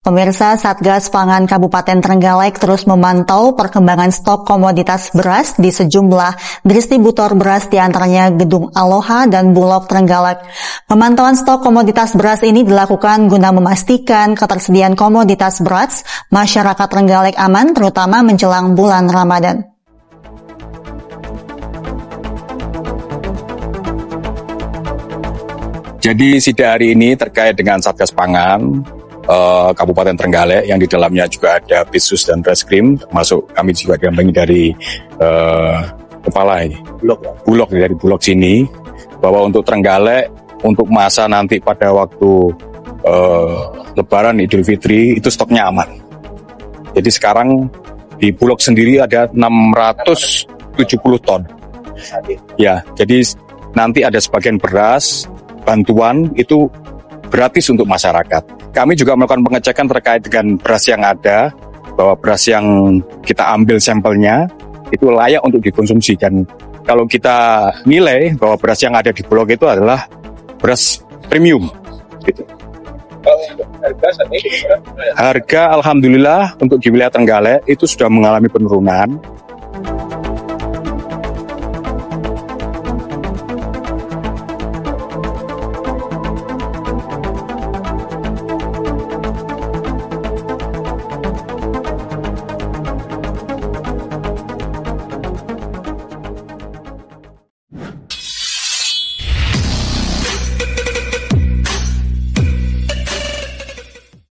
Pemirsa, Satgas Pangan Kabupaten Trenggalek terus memantau perkembangan stok komoditas beras di sejumlah distributor beras, di antaranya Gedung Aloha dan Bulog Trenggalek. Pemantauan stok komoditas beras ini dilakukan guna memastikan ketersediaan komoditas beras masyarakat Trenggalek aman, terutama menjelang bulan Ramadan. Jadi sidak hari ini terkait dengan Satgas Pangan Kabupaten Trenggalek, yang di dalamnya juga ada Bitsus dan Reskrim, termasuk kami juga didampingi dari kepala ini Bulog dari Bulog sini, bahwa untuk Trenggalek untuk masa nanti pada waktu Lebaran Idul Fitri itu stoknya aman. Jadi sekarang di Bulog sendiri ada 670 ton. Ya, jadi nanti ada sebagian beras bantuan itu gratis untuk masyarakat. Kami juga melakukan pengecekan terkait dengan beras yang ada, bahwa beras yang kita ambil sampelnya itu layak untuk dikonsumsi, dan kalau kita nilai bahwa beras yang ada di Bulog itu adalah beras premium gitu. Harga alhamdulillah untuk di wilayah Trenggalek itu sudah mengalami penurunan.